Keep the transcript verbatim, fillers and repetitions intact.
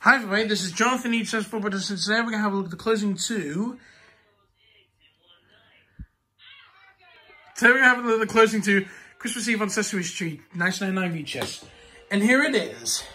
Hi everybody, this is Jonathan Eats Says Football, and today we're going to have a look at the closing two. Today we're going to have a look at the closing two, Christmas Eve on Sesame Street, nineteen ninety-nine V H S. And here it is.